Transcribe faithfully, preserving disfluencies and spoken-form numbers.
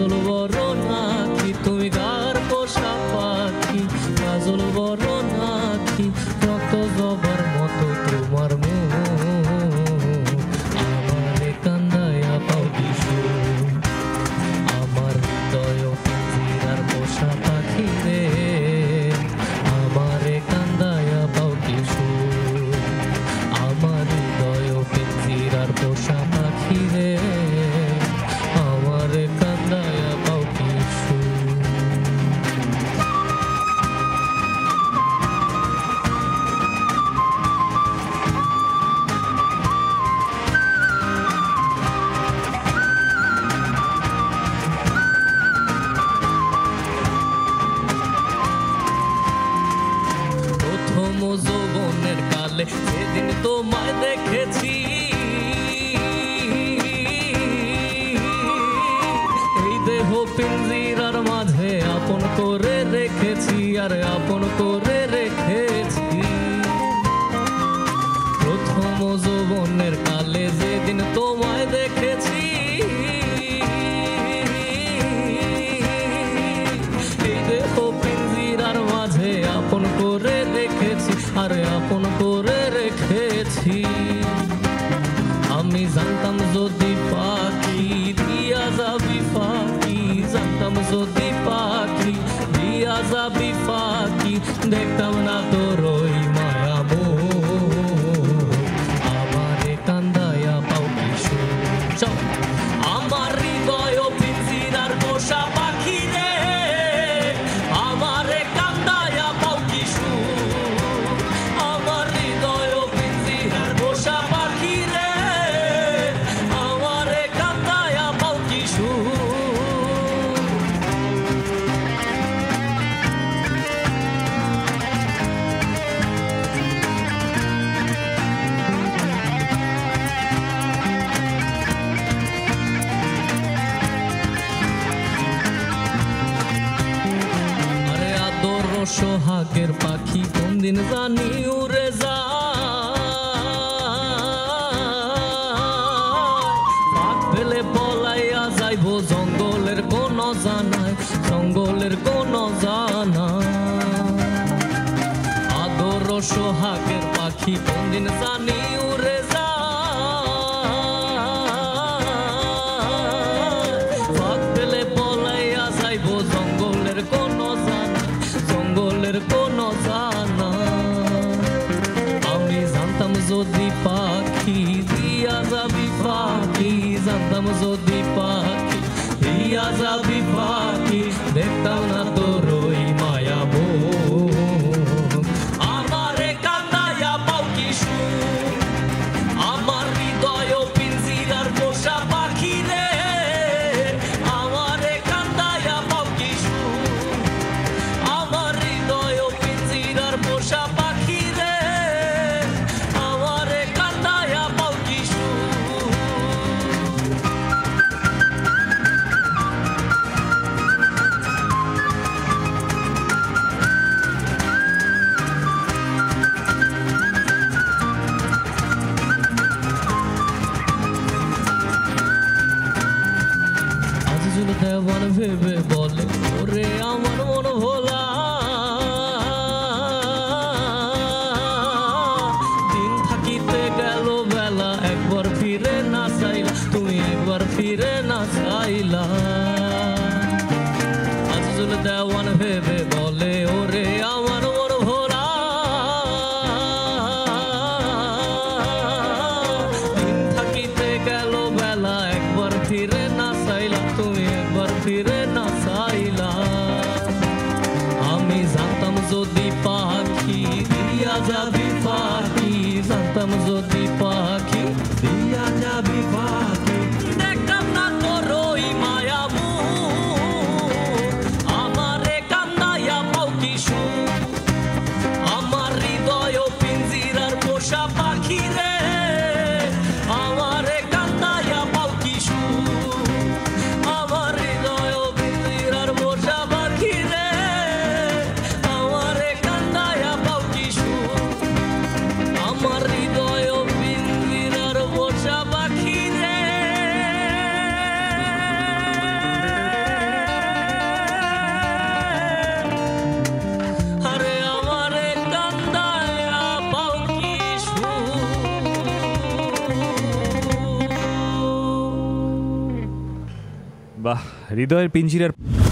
কাজল বরণ আঁখি তুমি কার পোষা পাখি কাজল বরণ আঁখি রক্ত জবার মতো তোমার মুখ আমারে কান্দায়া পাও কি সুখ আমার হৃদয় পিঞ্জিরার পোষা পাখি রে আমারে কান্দায়া পাও কি সুখ আমার হৃদয় পিঞ্জিরার পোষা পাখি রে আমারে কান্দায়া পাও কি সুখ। প্রথম যৌবনের কালে সেদিন তোমায় দেখেছি এই দেহ পিঞ্জিরার মাঝে আপন করে রেখেছি আর আপন করে রেখেছি প্রথম যৌবনের কালে যেদিন তোমায় দেখেছি এই দেহ পিঞ্জিরার মাঝে আপন করে রেখেছি আর আপন করে রেখেছি আমি জানতাম যদি পাখি দিয়া যাবি ফাঁকি জানতাম যদি পাখি দিয়া যাবি ফাঁকি দেখতাম না তোর ওই মায়া মোহ আমারে কান্দায়া পাও কি সুখ আমার হৃদয় পিঞ্জিরার পোষা পাখি রে আমারে কান্দায়া পাও কি সুখ আমার হৃদয় পিঞ্জিরার পোষা পাখি রে আমারে কান্দায়া পাও কি সুখ। আরে আদর সোহাগের পাখি কোন দিন জানি উড়ে যায় ফেলে পলাইয়া যাইব জঙ্গলের কোন জানায় জঙ্গলের কোন জানায় আদর সোহাগের পাখি কোন দিন জানি উড়ে যায় ফেলে পলাইয়া যাইব জঙ্গলের কোন জানায় জঙ্গলের কোন জানায় আমি জানতাম যদি পাখি দিয়া যাবি ফাঁকি জানতাম যদি পাখি দিয়া যাবি ফাঁকি দেখতাম না তোর ওই মায়া মোহ আমারে কান্দায়া পাও কি সুখ আমার হৃদয় পিঞ্জিরার পোষা পাখি রে আমারে কান্দায়া পাও কি সুখ আমার হৃদয় পিঞ্জিরার পোষা পাখি রে আমারে কান্দায়া পাও কি সুখ। আজিজুল দেওয়ান ভেবে বলে ওরে আমার মন ভোলা দিন থাকিতে গেল বেলা একবার ফিরে না চাইলা তুমি একবার ফিরে না চাইলা আজিজুল দেওয়ান ভেবে বলে ওরে আমার মন ভোলা দিন থাকিতে গেল বেলা একবার ফিরে না চাইলা তুমি একবার ফিরে না চাইলা আমি জানতাম যদি পাখি দিয়া যাবি ফাঁকি জানতাম যদি পাখি দিয়া যাবি ফাঁকি দেখতাম না তোর ওই মায়া মুখ আমারে কান্দায়া পাও কি সুখ আমার হৃদয় পিঞ্জিরার পোষা পাখি রে আমারে কান্দায়া পাও কি সুখ আমার হৃদয় পিঞ্জিরার পোষা পাখি রে আমারে কান্দায়া পাও কি সুখ। বাহ, হৃদয়ের পিঞ্জিরার